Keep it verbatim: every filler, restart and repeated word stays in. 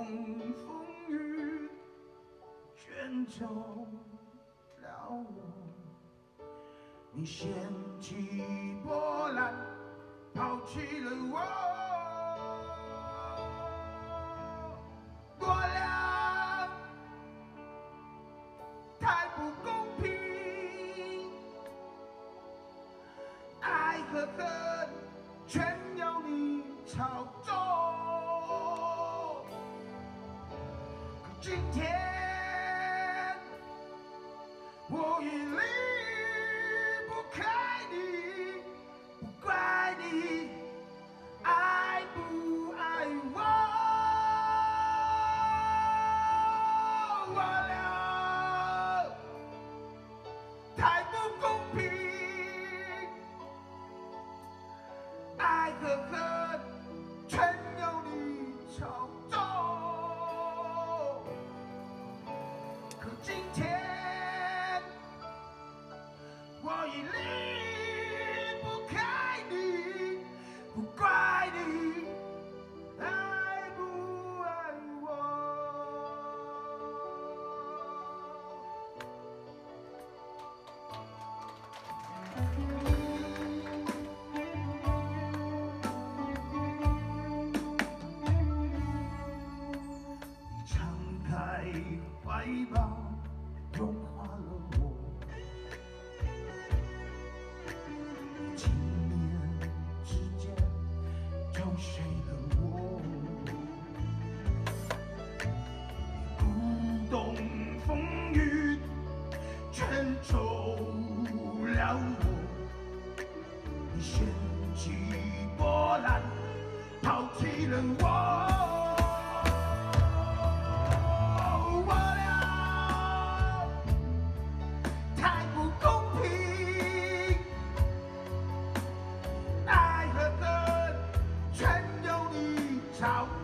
风雨，卷走了我。你掀起波澜，抛弃了我。我俩太不公平，爱和恨全由你操纵。可今天我已离不开你，不怪你爱不爱我。我俩太不公平，爱和恨全由你操纵。可今天我已离不开你，不怪你爱不爱我。你敞开怀抱，融化了我。轻念之间，就睡了我。你鼓动风雨，卷走了我。你掀起波澜，抛弃了我。我俩太不公平，爱和恨全由你操纵。